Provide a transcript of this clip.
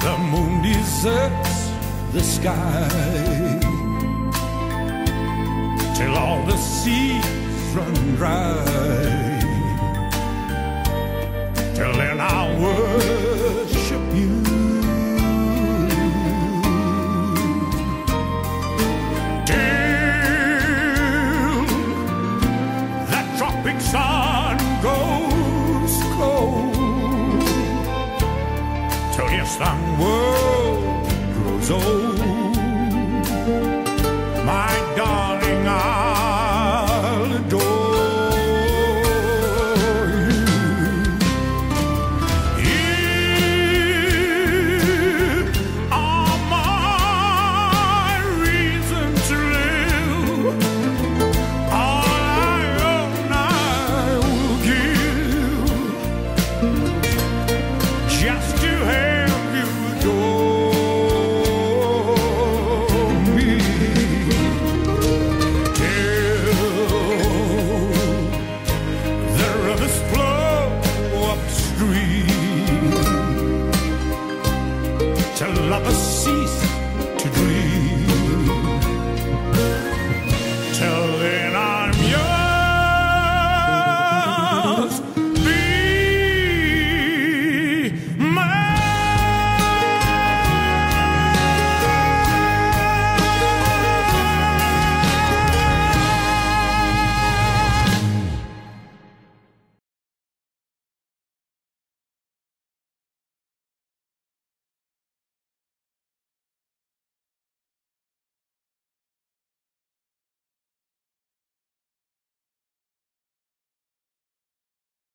The moon deserts the sky till all the seas run dry. Till then I'll worship you. Till that tropic sun goes cold. Till your sun world grows old. My darling, I'll adore you. You are my reason to live. All I own I will give, just to have you adore me. Till love cease